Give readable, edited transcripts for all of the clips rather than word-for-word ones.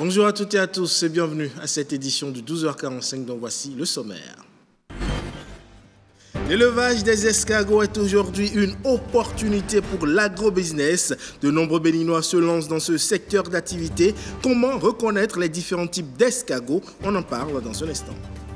Bonjour à toutes et à tous et bienvenue à cette édition de 12h45 dont voici le sommaire. L'élevage des escargots est aujourd'hui une opportunité pour l'agrobusiness. De nombreux Béninois se lancent dans ce secteur d'activité. Comment reconnaître les différents types d'escargots? On en parle dans un instant.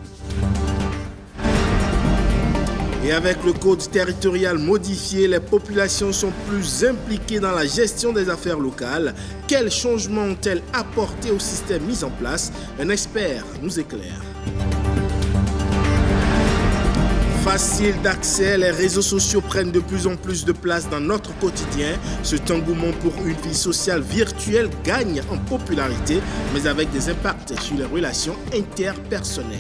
Et avec le code territorial modifié, les populations sont plus impliquées dans la gestion des affaires locales. Quels changements ont-elles apporté au système mis en place? Un expert nous éclaire. Facile d'accès, les réseaux sociaux prennent de plus en plus de place dans notre quotidien. Cet engouement pour une vie sociale virtuelle gagne en popularité, mais avec des impacts sur les relations interpersonnelles.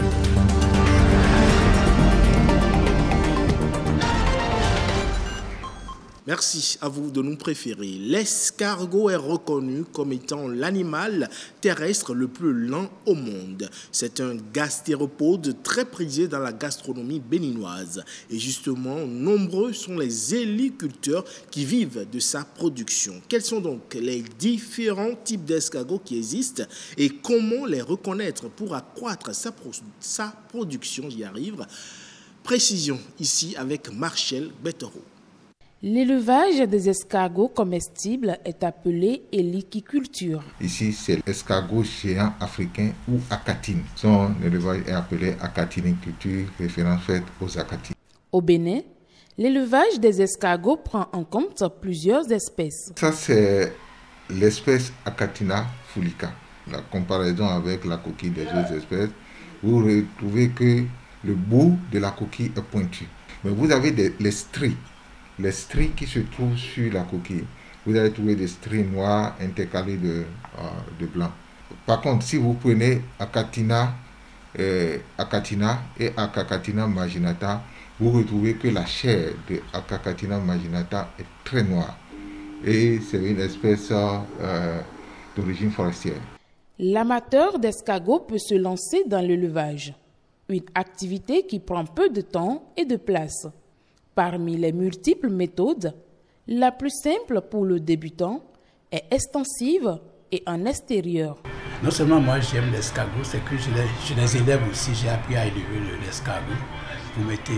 Merci à vous de nous préférer. L'escargot est reconnu comme étant l'animal terrestre le plus lent au monde. C'est un gastéropode très prisé dans la gastronomie béninoise. Et justement, nombreux sont les héliculteurs qui vivent de sa production. Quels sont donc les différents types d'escargots qui existent et comment les reconnaître pour accroître sa production? J'y arrive. Précision ici avec Marcel Bettero. L'élevage des escargots comestibles est appelé héliculture. Ici, c'est l'escargot géant africain ou acatine. Son élevage est appelé acatiniculture, référence faite aux acatines. Au Bénin, l'élevage des escargots prend en compte plusieurs espèces. Ça, c'est l'espèce Acatina fulica. La comparaison avec la coquille des autres espèces, vous retrouvez que le bout de la coquille est pointu. Mais vous avez les stries. Les stries qui se trouvent sur la coquille. Vous allez trouver des stries noires intercalées de blanc. Par contre, si vous prenez Acatina et Acacatina marginata, vous retrouvez que la chair de Acacatina marginata est très noire. Et c'est une espèce d'origine forestière. L'amateur d'escargots peut se lancer dans l'élevage. Une activité qui prend peu de temps et de place. Parmi les multiples méthodes, la plus simple pour le débutant est extensive et en extérieur. Non seulement moi j'aime l'escargot, c'est que je les élève aussi. J'ai appris à élever l'escargot. Vous mettez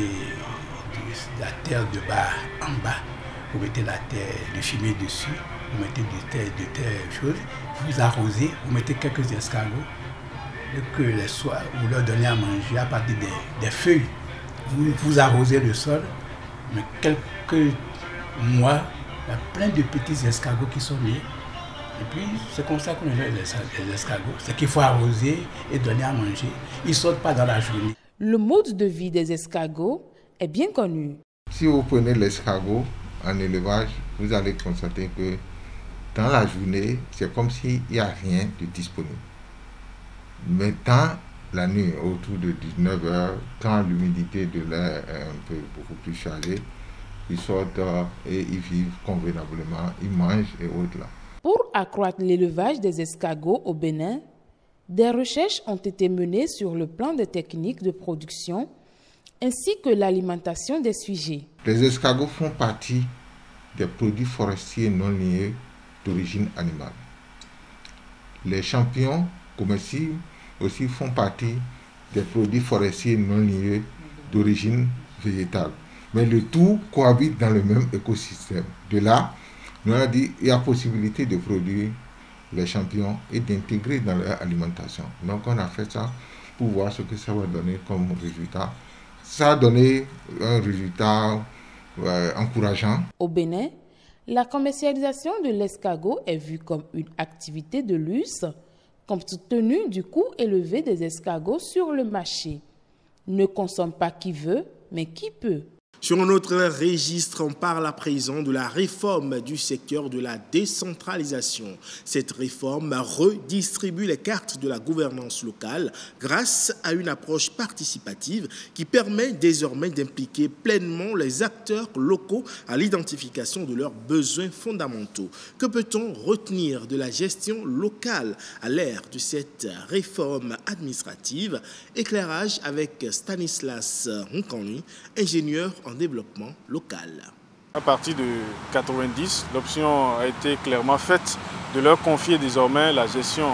de la terre de bas en bas, vous mettez la terre de fumier dessus, vous mettez de terre chaude, vous arrosez, vous mettez quelques escargots, et que les soirs, vous leur donnez à manger à partir des feuilles. Vous arrosez le sol. Mais quelques mois, il y a plein de petits escargots qui sont nés. Et puis, c'est comme ça qu'on élève les escargots. C'est qu'il faut arroser et donner à manger. Ils ne sortent pas dans la journée. Le mode de vie des escargots est bien connu. Si vous prenez l'escargot en élevage, vous allez constater que dans la journée, c'est comme s'il n'y a rien de disponible. Mais dans la nuit, autour de 19h, quand l'humidité de l'air est beaucoup plus chargée, ils sortent et ils vivent convenablement, ils mangent et autres là. Pour accroître l'élevage des escargots au Bénin, des recherches ont été menées sur le plan des techniques de production ainsi que l'alimentation des sujets. Les escargots font partie des produits forestiers non liés d'origine animale. Les champignons comestibles aussi font partie des produits forestiers non liés d'origine végétale. Mais le tout cohabite dans le même écosystème. De là, nous avons dit qu'il y a possibilité de produire les champignons et d'intégrer dans leur alimentation. Donc on a fait ça pour voir ce que ça va donner comme résultat. Ça a donné un résultat encourageant. Au Bénin, la commercialisation de l'escargot est vue comme une activité de luxe, compte tenu du coût élevé des escargots sur le marché. Ne consomme pas qui veut, mais qui peut. Sur un autre registre, on parle à présent de la réforme du secteur de la décentralisation. Cette réforme redistribue les cartes de la gouvernance locale grâce à une approche participative qui permet désormais d'impliquer pleinement les acteurs locaux à l'identification de leurs besoins fondamentaux. Que peut-on retenir de la gestion locale à l'ère de cette réforme administrative? Éclairage avec Stanislas Nkani, ingénieur en développement local. À partir de 90, l'option a été clairement faite de leur confier désormais la gestion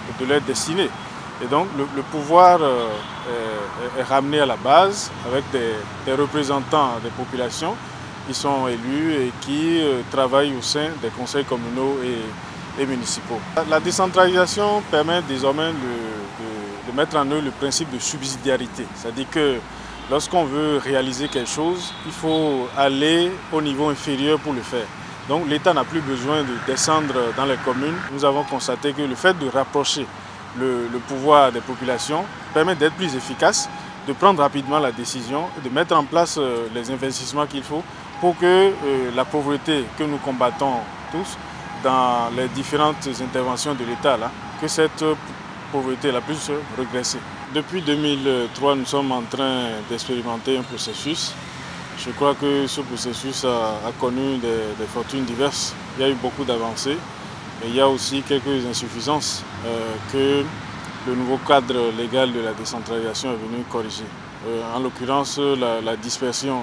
de leur destinée. Et donc le pouvoir est ramené à la base avec des représentants des populations qui sont élus et qui travaillent au sein des conseils communaux et municipaux. La décentralisation permet désormais de mettre en œuvre le principe de subsidiarité. C'est-à-dire que lorsqu'on veut réaliser quelque chose, il faut aller au niveau inférieur pour le faire. Donc l'État n'a plus besoin de descendre dans les communes. Nous avons constaté que le fait de rapprocher le pouvoir des populations permet d'être plus efficace, de prendre rapidement la décision et de mettre en place les investissements qu'il faut pour que la pauvreté que nous combattons tous dans les différentes interventions de l'État, que cette pauvreté puisse regresser. Depuis 2003, nous sommes en train d'expérimenter un processus. Je crois que ce processus a connu des fortunes diverses. Il y a eu beaucoup d'avancées. Et il y a aussi quelques insuffisances que le nouveau cadre légal de la décentralisation est venu corriger. En l'occurrence, la dispersion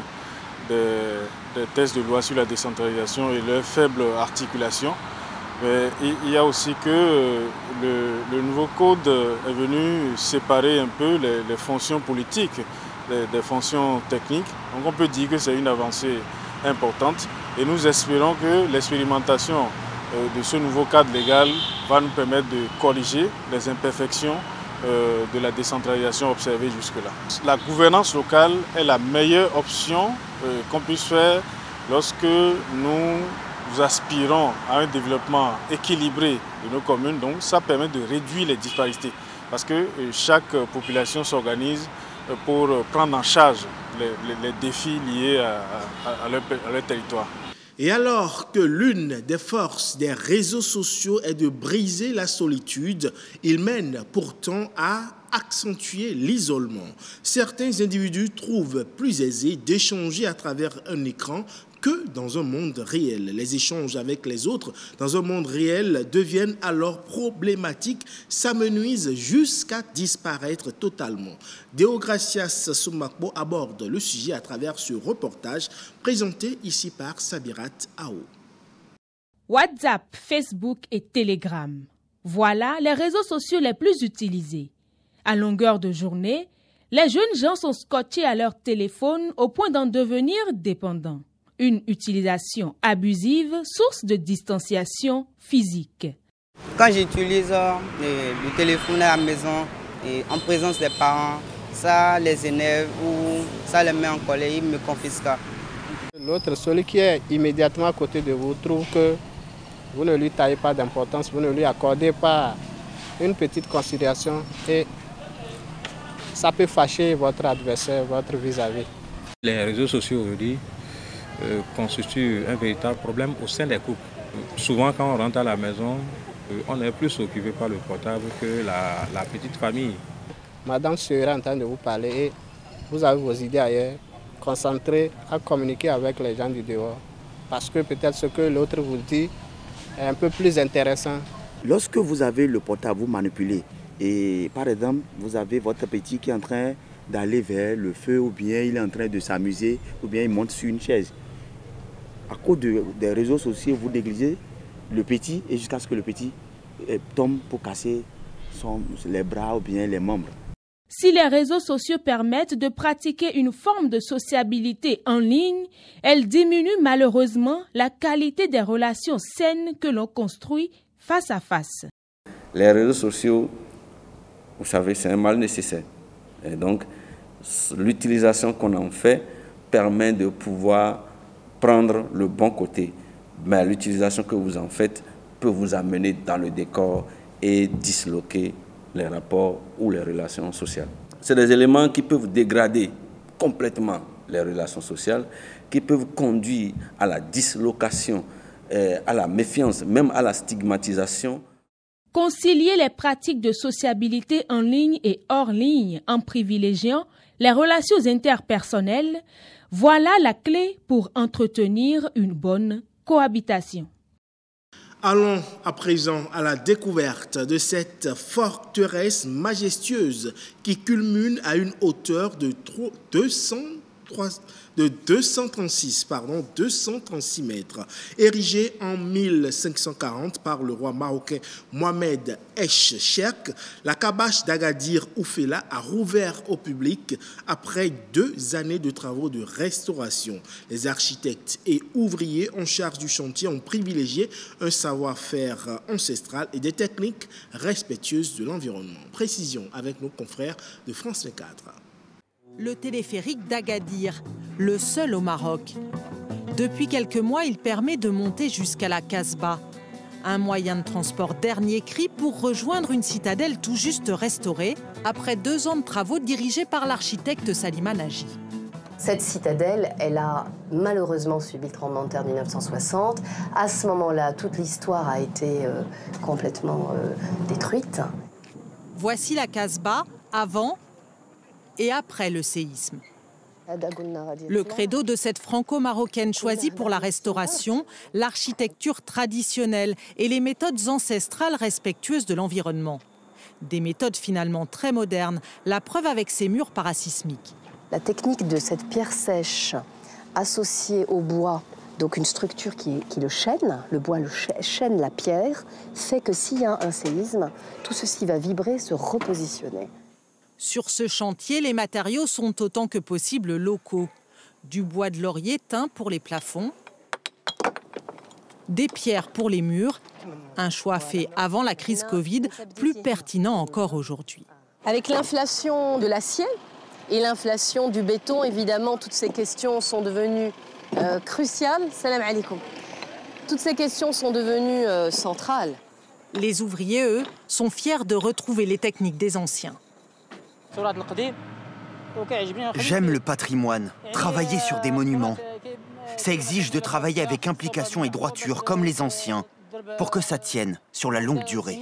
des textes de loi sur la décentralisation et leur faible articulation. Mais il y a aussi que le nouveau code est venu séparer un peu les fonctions politiques des fonctions techniques. Donc on peut dire que c'est une avancée importante et nous espérons que l'expérimentation de ce nouveau cadre légal va nous permettre de corriger les imperfections de la décentralisation observée jusque-là. La gouvernance locale est la meilleure option qu'on puisse faire lorsque nous aspirons à un développement équilibré de nos communes. Donc ça permet de réduire les disparités parce que chaque population s'organise pour prendre en charge les défis liés à leur territoire. Et alors que l'une des forces des réseaux sociaux est de briser la solitude, ils mènent pourtant à accentuer l'isolement. Certains individus trouvent plus aisé d'échanger à travers un écran que dans un monde réel. Les échanges avec les autres dans un monde réel deviennent alors problématiques, s'amenuisent jusqu'à disparaître totalement. Deogracias Soumakbo aborde le sujet à travers ce reportage présenté ici par Sabirat Ao. WhatsApp, Facebook et Telegram. Voilà les réseaux sociaux les plus utilisés. À longueur de journée, les jeunes gens sont scotchés à leur téléphone au point d'en devenir dépendants. Une utilisation abusive, source de distanciation physique. Quand j'utilise le téléphone à la maison et en présence des parents, ça les énerve ou ça les met en colère, ils me confisquent. L'autre, celui qui est immédiatement à côté de vous, trouve que vous ne lui taillez pas d'importance, vous ne lui accordez pas une petite considération et ça peut fâcher votre adversaire, votre vis-à-vis. Les réseaux sociaux aujourd'hui constituent un véritable problème au sein des couples. Souvent quand on rentre à la maison, on est plus occupé par le portable que la petite famille. Madame serait en train de vous parler et vous avez vos idées ailleurs, concentrez à communiquer avec les gens du dehors. Parce que peut-être ce que l'autre vous dit est un peu plus intéressant. Lorsque vous avez le portable, vous manipulez. Et par exemple, vous avez votre petit qui est en train d'aller vers le feu ou bien il est en train de s'amuser ou bien il monte sur une chaise. À cause des réseaux sociaux, vous négligez le petit et jusqu'à ce que le petit tombe pour casser les bras ou bien les membres. Si les réseaux sociaux permettent de pratiquer une forme de sociabilité en ligne, elles diminuent malheureusement la qualité des relations saines que l'on construit face à face. Les réseaux sociaux, vous savez, c'est un mal nécessaire. Et donc, l'utilisation qu'on en fait permet de pouvoir prendre le bon côté. Mais l'utilisation que vous en faites peut vous amener dans le décor et disloquer les rapports ou les relations sociales. C'est des éléments qui peuvent dégrader complètement les relations sociales, qui peuvent conduire à la dislocation, à la méfiance, même à la stigmatisation. Concilier les pratiques de sociabilité en ligne et hors ligne en privilégiant les relations interpersonnelles, voilà la clé pour entretenir une bonne cohabitation. Allons à présent à la découverte de cette forteresse majestueuse qui culmine à une hauteur de 236 mètres. Érigée en 1540 par le roi marocain Mohamed Ech-Cherk, la Kabash d'Agadir Oufela a rouvert au public après 2 années de travaux de restauration. Les architectes et ouvriers en charge du chantier ont privilégié un savoir-faire ancestral et des techniques respectueuses de l'environnement. Précision avec nos confrères de France 24. Le téléphérique d'Agadir, le seul au Maroc. Depuis quelques mois, il permet de monter jusqu'à la Casbah, un moyen de transport dernier cri pour rejoindre une citadelle tout juste restaurée après 2 ans de travaux dirigés par l'architecte Salima Nagy. Cette citadelle, elle a malheureusement subi le tremblement de terre de 1960. À ce moment-là, toute l'histoire a été complètement détruite. Voici la Casbah avant et après le séisme. Le credo de cette franco-marocaine choisie pour la restauration, l'architecture traditionnelle et les méthodes ancestrales respectueuses de l'environnement. Des méthodes finalement très modernes, la preuve avec ces murs parasismiques. La technique de cette pierre sèche associée au bois, donc une structure qui le chaîne, le bois chaîne la pierre, fait que s'il y a un séisme, tout ceci va vibrer, se repositionner. Sur ce chantier, les matériaux sont autant que possible locaux. Du bois de laurier teint pour les plafonds, des pierres pour les murs, un choix fait avant la crise Covid, plus pertinent encore aujourd'hui. Avec l'inflation de l'acier et l'inflation du béton, évidemment, toutes ces questions sont devenues cruciales. Salam alaikum. Toutes ces questions sont devenues centrales. Les ouvriers, eux, sont fiers de retrouver les techniques des anciens. J'aime le patrimoine, travailler sur des monuments. Ça exige de travailler avec implication et droiture, comme les anciens, pour que ça tienne sur la longue durée.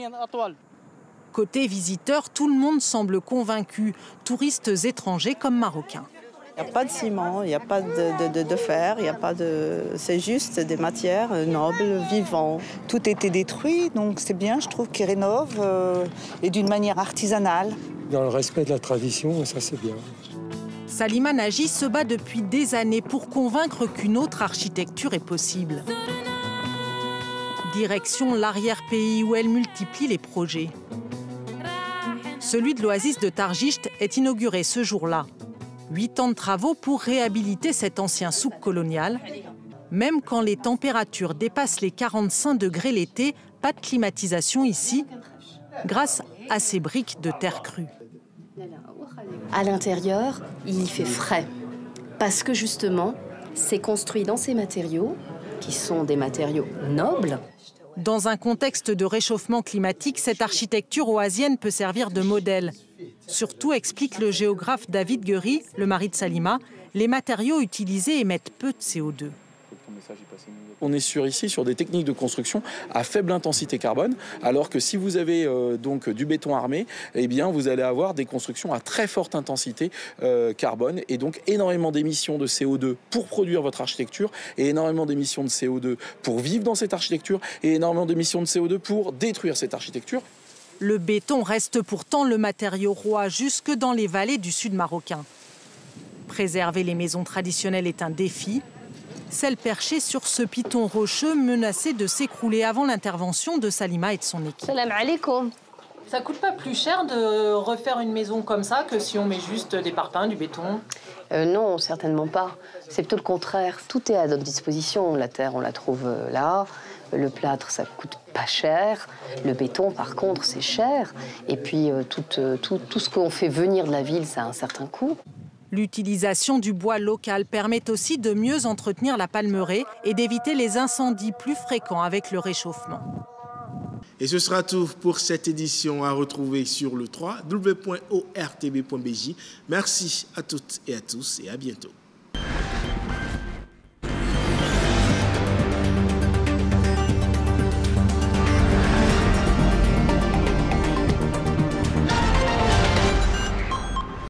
Côté visiteurs, tout le monde semble convaincu, touristes étrangers comme marocains. Il n'y a pas de ciment, il n'y a pas de fer, il y a pas de... c'est juste des matières nobles, vivantes. Tout était détruit, donc c'est bien, je trouve qu'ils rénovent et d'une manière artisanale. Dans le respect de la tradition, ça c'est bien. Salima Nagy se bat depuis des années pour convaincre qu'une autre architecture est possible. Direction l'arrière-pays où elle multiplie les projets. Celui de l'oasis de Tarjiste est inauguré ce jour-là. 8 ans de travaux pour réhabiliter cet ancien souk colonial. Même quand les températures dépassent les 45 degrés l'été, pas de climatisation ici, grâce à ces briques de terre crue. À l'intérieur, il y fait frais, parce que justement, c'est construit dans ces matériaux, qui sont des matériaux nobles. Dans un contexte de réchauffement climatique, cette architecture oasienne peut servir de modèle. Surtout, explique le géographe David Guéry, le mari de Salima, les matériaux utilisés émettent peu de CO2. On est ici sur des techniques de construction à faible intensité carbone, alors que si vous avez donc du béton armé, eh bien vous allez avoir des constructions à très forte intensité carbone et donc énormément d'émissions de CO2 pour produire votre architecture et énormément d'émissions de CO2 pour vivre dans cette architecture et énormément d'émissions de CO2 pour détruire cette architecture. Le béton reste pourtant le matériau roi jusque dans les vallées du sud marocain. Préserver les maisons traditionnelles est un défi. Celle perchée sur ce piton rocheux menacé de s'écrouler avant l'intervention de Salima et de son équipe. Salam alaikum. Ça coûte pas plus cher de refaire une maison comme ça que si on met juste des parpaings, du béton? Non, certainement pas. C'est plutôt le contraire. Tout est à notre disposition. La terre, on la trouve là. Le plâtre, ça coûte pas cher. Le béton, par contre, c'est cher. Et puis, tout ce qu'on fait venir de la ville, ça a un certain coût. L'utilisation du bois local permet aussi de mieux entretenir la palmeraie et d'éviter les incendies plus fréquents avec le réchauffement. Et ce sera tout pour cette édition à retrouver sur le www.ortb.bj. Merci à toutes et à tous et à bientôt.